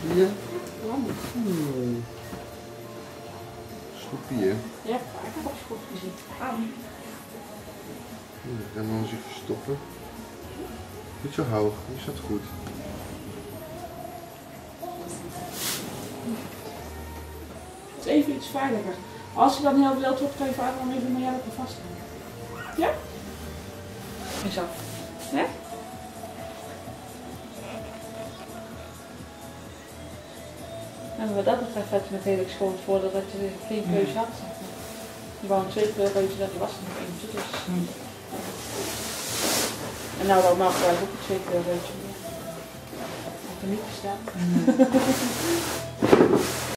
Ja. Hmm. Schroepje, hè? Ja, ik heb ook schroep gezien. Ik ga hem eens even verstoppen. Niet zo hoog, nu is dat goed. Het is even iets veiliger. Als je dan heel wild wordt, kan je vaak dan even met jou vasthouden. Ja? En zo. Ja? En wat dat betreft had je met Helix gewoon het voordeel dat je geen keuze had. Je wou 2 kleurreutjes, dat was er nog eentje. Dus. En nou wel mag ook een 2 kleurreutje. Ik heb er niet gestaan.